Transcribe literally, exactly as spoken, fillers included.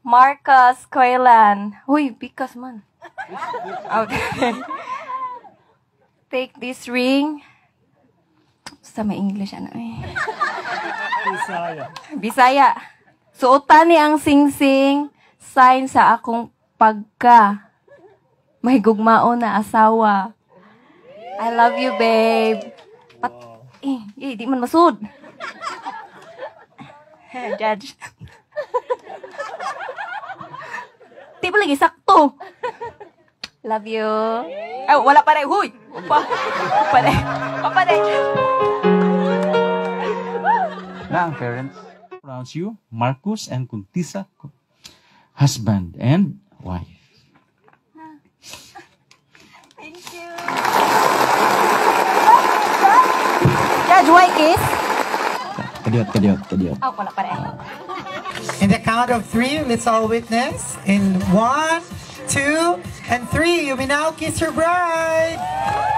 Marcus Coilan. Huy, bikas man. Okay. Take this ring. Sa may English, ano eh. Bisaya. Bisaya. Suotan ni ang sing-sing, sign sa akong pagka. May gugmao na asawa. I love you, babe. Pat eh, eh, di man masud. Judge. Di pa lagi sakto. Love you. Eh, wala pa rin. Huy! Pa, pa rin. Pa pa rin. Na ang parents pronounce you Marcus and Kuntisa, husband and wife. Thank you. Judge, why kiss? Kadiot, kadiot, kadiot. Oh, wala pa rin. In the count of three, let's all witness. In one, two, and three, you may now kiss your bride.